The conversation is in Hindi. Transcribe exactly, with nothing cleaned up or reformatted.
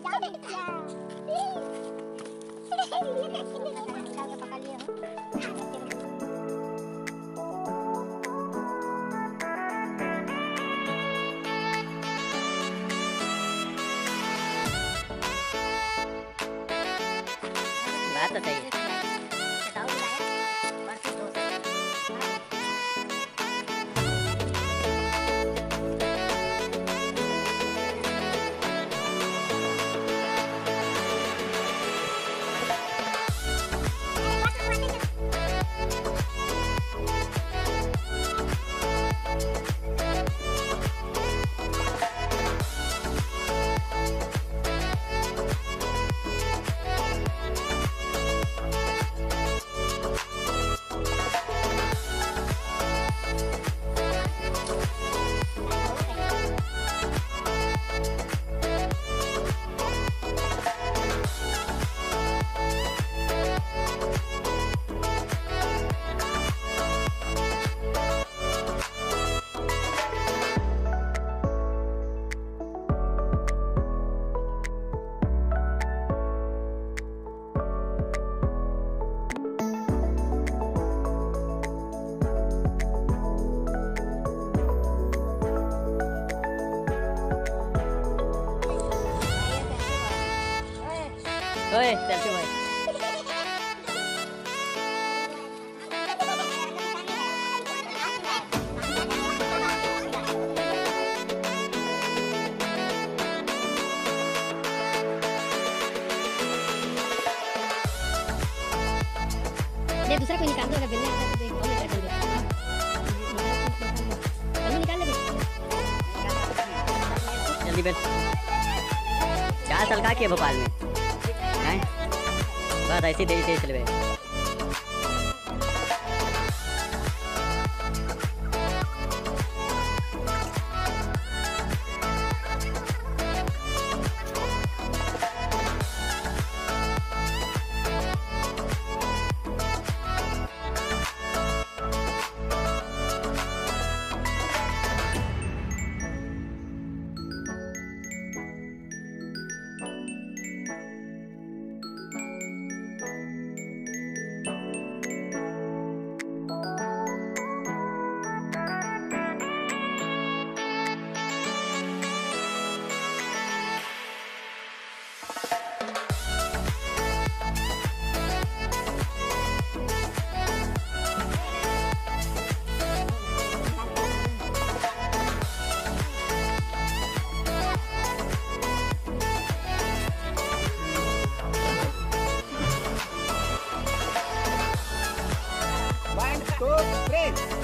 बात तो सही है। ओए सेल्फी भाई। ये दूसरा कोई निकाल दो, अगर बेलने आता है तो एक और निकाल दो। जल्दी निकाल ले जल्दी बेल। चार साल का किया भोपाल में हैं? बस ऐसी तेजी तेजी चले गए। One, two, three.